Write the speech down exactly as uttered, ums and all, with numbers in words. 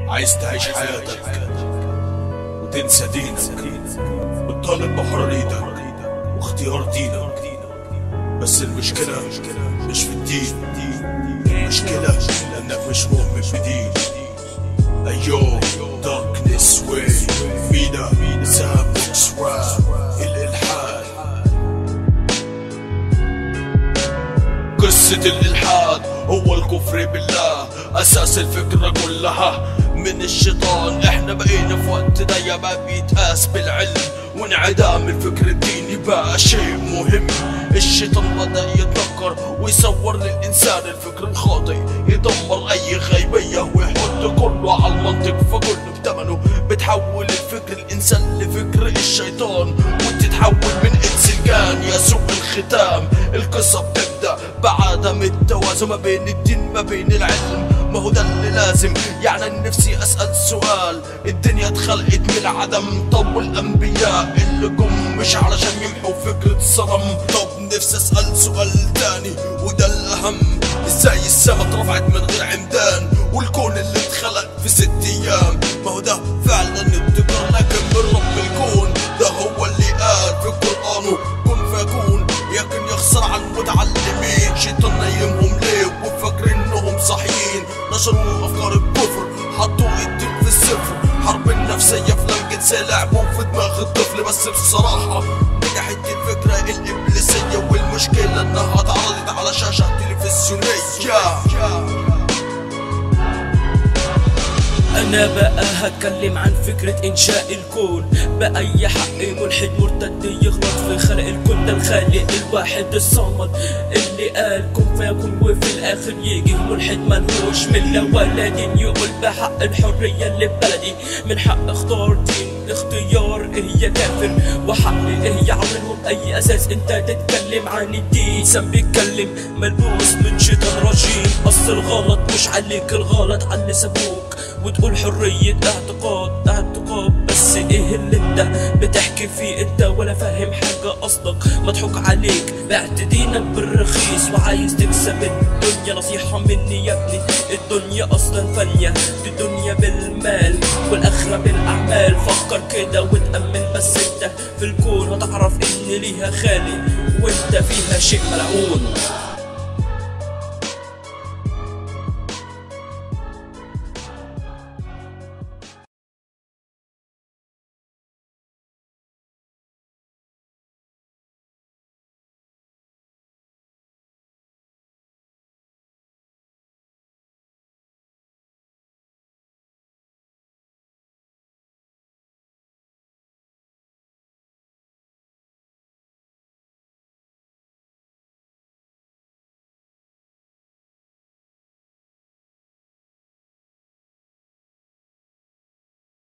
عايز تعيش حياتك وتنسى دينك وتطالب بحريتك واختيار دينك، بس المشكلة مش في الدين، المشكلة انك مش مؤمن بدين. ايوه darkness way فينا سابقس راب الالحاد. قصة الالحاد هو الكفر بالله، اساس الفكرة كلها من الشيطان. احنا بقينا في وقت ده ما بيتقاس بالعلم، وانعدام الفكر الديني بقى شيء مهم. الشيطان بدأ يتنكر ويصور للإنسان الفكر الخاطئ، يدمر أي غيبية ويحط كله على المنطق، فكله بتمنه بتحول الفكر الإنسان لفكر الشيطان، وتتحول من إنس الجان يا سوء الختام. القصة بتبدأ بعدم التوازن ما بين الدين ما بين العلم، ما هو ده اللي لازم. يعني نفسي أسأل سؤال، الدنيا اتخلقت من العدم، طب والأنبياء اللي جم مش علشان يمحوا فكرة الصنم؟ طب نفسي أسأل سؤال تاني وده الأهم، ازاي السما اترفعت من غير عمدان والكون اللي اتخلق في ست أيام؟ ما هو ده فعلا ابتكار، لكن من رب الكون ده هو اللي قال في قرآنه كن فيكون. يمكن يخسر على المتعلمين، شيطان نيمهم ليه وفاكرين انهم صحيين، نشروا افكار الكفر حطوا الدين في الصفر. حرب النفسية في لمجة لعبوا في دماغ الطفل، بس بصراحة نجحت الفكرة الإبليسية، والمشكلة انها اتعرضت على شاشة تلفزيونية. أنا بقى هتكلم عن فكرة إنشاء الكون بأي حق. ملحد مرتد يغلط في خلق الكون، ده الخالق الواحد الصمد اللي قال كن فيكون، وفي الآخر يجي ملحد ملهوش ملة ولا دين يقول بحق الحرية اللي ببلدي من حق اختار دين. اختيار ايه يا كافر وحق ايه يعملهم أي أساس انت تتكلم عن الدين؟ سام بيتكلم ملبوس من شيطان رجيم، أصل الغلط مش عليك، الغلط على اللي سابوك. وتقول حرية اعتقاد اعتقاد، بس ايه اللي انت بتحكي فيه؟ انت ولا فاهم حاجة اصلك، مضحوك عليك، بعت دينك بالرخيص وعايز تكسب الدنيا. نصيحة مني يا ابني، الدنيا اصلا فانية، دي الدنيا بالمال والاخرة بالاعمال. فكر كده وتأمن، بس انت في الكون هتعرف ان ليها خالق وانت فيها شيء ملعون.